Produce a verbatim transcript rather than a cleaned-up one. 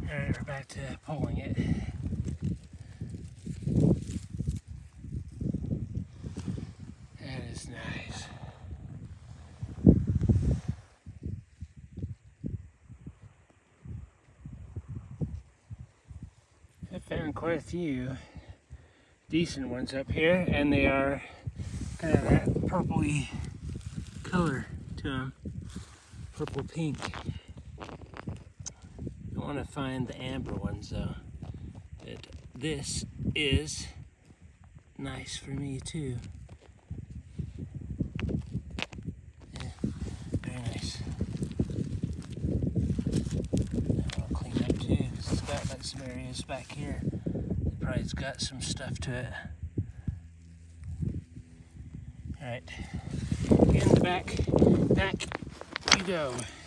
Alright, we're back to pulling it. That is nice. I found quite a few decent ones up here, and they are kind of that purpley color to them. Purple pink. I want to find the amber ones though. But this is nice for me too. Yeah, very nice. I'll clean up too, because it's got like some areas back here. It probably's got some stuff to it. Alright, in the back, back you go.